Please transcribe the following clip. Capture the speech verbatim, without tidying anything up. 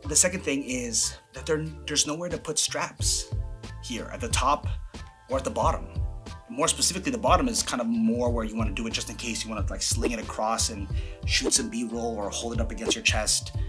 The second thing is that there, there's nowhere to put straps here at the top or at the bottom. More specifically, the bottom is kind of more where you want to do it just in case you want to like sling it across and shoot some B-roll or hold it up against your chest.